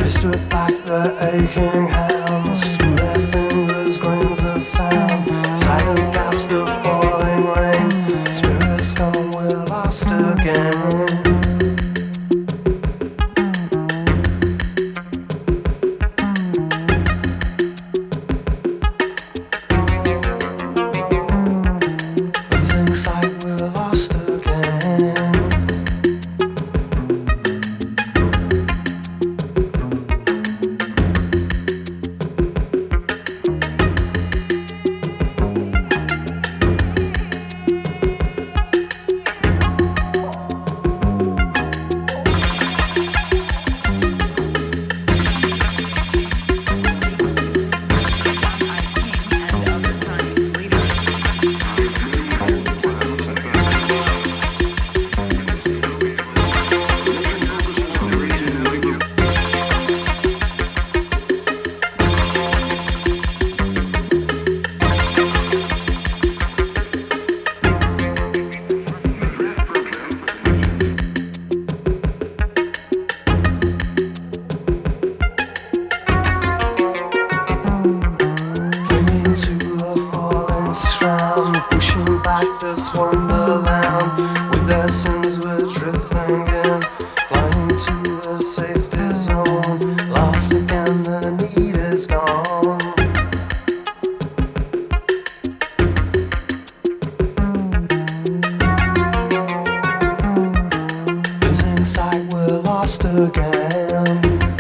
strip back the aching hands, through their fingers grains of sand, silent gaps to falling rain, spirits gone, we're lost again. Losing sight, we're lost again. Pushing back this wonderland, with their sins we're drifting in, flying to the safety zone, lost again, the need is gone. Losing sight, we're lost again.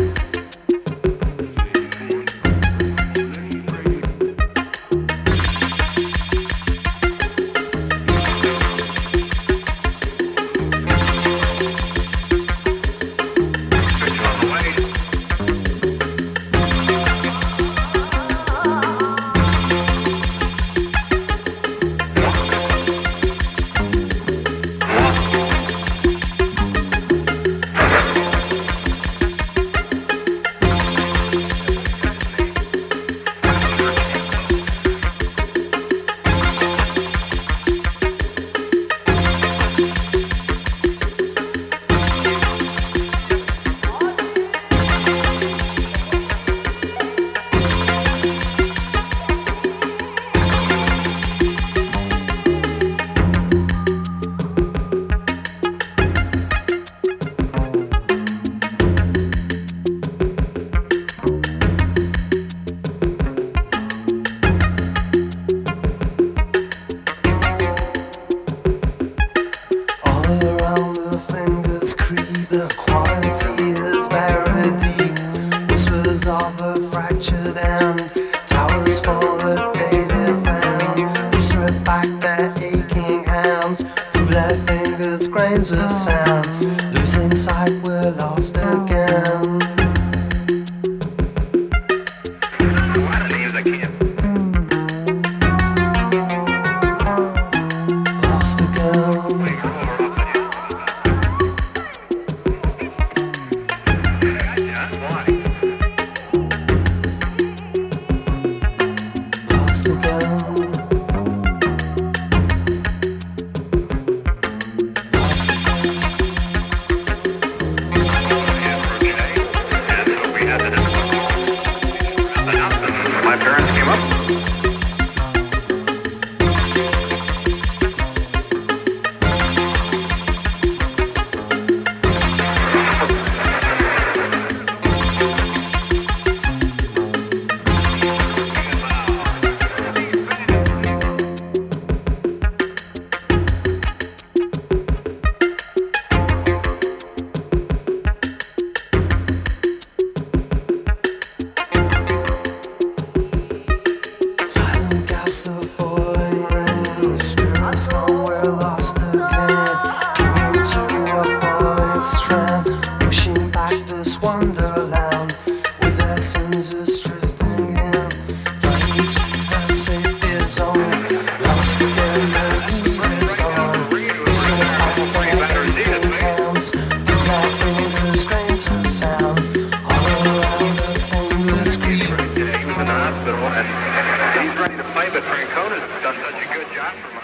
The quality is very deep, whispers of a fractured end, towers for the day defend. They strip back their aching hands, through their fingers grains of sand. Losing sight, we're lost again. Lost again. My parents came up. Wonderland, with their senses drifting in, flying to the safety zone, lost again, the heat is gone. So hands, through their fingers, grains of sound, all around the fingers creep. Today he was in the hospital, and he's ready to play, but Francona's done such a good job for me.